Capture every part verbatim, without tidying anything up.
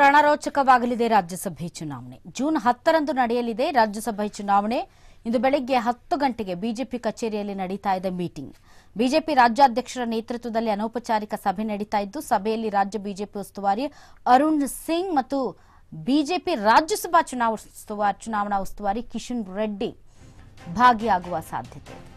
ರಣರೋಚಕವಾಗಲಿದೆ ರಾಜ್ಯಸಭೆ ಚುನಾವಣೆ. ಜೂನ್ ಹತ್ತರಂದು ನಡೆಯಲಿದೆ ರಾಜ್ಯಸಭೆ ಚುನಾವಣೆ. ಇಂದು ಬೆಳಗ್ಗೆ ಹತ್ತು ಗಂಟೆಗೆ ಬಿಜೆಪಿ ಕಚೇರಿಯಲ್ಲಿ ನಡೀತಾ ಇದೆ ಮೀಟಿಂಗ್. ಬಿಜೆಪಿ ರಾಜ್ಯಾಧ್ಯಕ್ಷರ ನೇತೃತ್ವದಲ್ಲಿ ಅನೌಪಚಾರಿಕ ಸಭೆ ನಡೀತಾ ಇದ್ದು, ಸಭೆಯಲ್ಲಿ ರಾಜ್ಯ ಬಿಜೆಪಿ ಉಸ್ತುವಾರಿ ಅರುಣ್ ಸಿಂಗ್ ಮತ್ತು ಬಿಜೆಪಿ ರಾಜ್ಯಸಭಾ ಚುನಾವಣಾ ಉಸ್ತುವಾರಿ ಕಿಶನ್ ರೆಡ್ಡಿ ಭಾಗಿಯಾಗುವ ಸಾಧ್ಯತೆ ಇದೆ.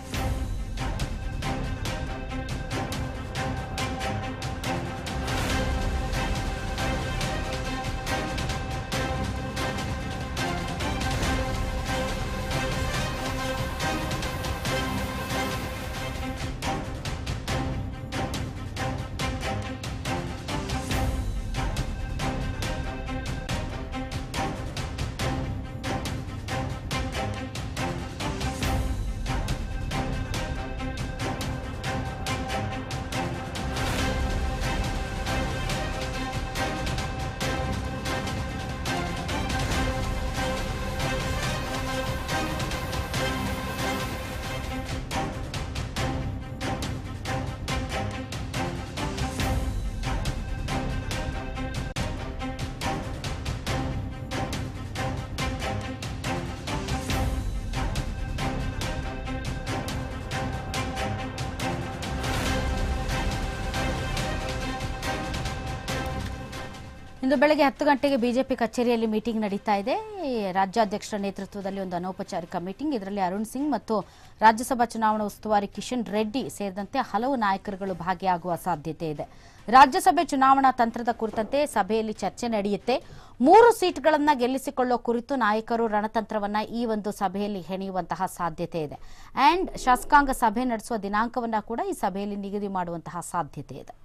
ಇಂದು ಬೆಳಗ್ಗೆ ಹತ್ತು ಗಂಟೆಗೆ ಬಿಜೆಪಿ ಕಚೇರಿಯಲ್ಲಿ ಮೀಟಿಂಗ್ ನಡೀತಾ ಇದೆ. ರಾಜ್ಯಾಧ್ಯಕ್ಷರ ನೇತೃತ್ವದಲ್ಲಿ ಒಂದು ಅನೌಪಚಾರಿಕ ಮೀಟಿಂಗ್. ಇದರಲ್ಲಿ ಅರುಣ್ ಸಿಂಗ್ ಮತ್ತು ರಾಜ್ಯಸಭಾ ಚುನಾವಣಾ ಉಸ್ತುವಾರಿ ಕಿಶನ್ ರೆಡ್ಡಿ ಸೇರಿದಂತೆ ಹಲವು ನಾಯಕರುಗಳು ಭಾಗಿಯಾಗುವ ಸಾಧ್ಯತೆ ಇದೆ. ರಾಜ್ಯಸಭೆ ಚುನಾವಣಾ ತಂತ್ರದ ಕುರಿತಂತೆ ಸಭೆಯಲ್ಲಿ ಚರ್ಚೆ ನಡೆಯುತ್ತೆ. ಮೂರು ಸೀಟ್ಗಳನ್ನು ಗೆಲ್ಲಿಸಿಕೊಳ್ಳುವ ಕುರಿತು ನಾಯಕರು ರಣತಂತ್ರವನ್ನ ಈ ಒಂದು ಸಭೆಯಲ್ಲಿ ಹೆಣೆಯುವಂತಹ ಸಾಧ್ಯತೆ ಇದೆ. ಅಂಡ್ ಶಾಸಕಾಂಗ ಸಭೆ ನಡೆಸುವ ದಿನಾಂಕವನ್ನ ಕೂಡ ಈ ಸಭೆಯಲ್ಲಿ ನಿಗದಿ ಮಾಡುವಂತಹ ಸಾಧ್ಯತೆ ಇದೆ.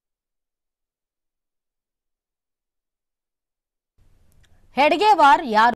ಹೆಡ್ಗೇವಾರ್ ಯಾರು?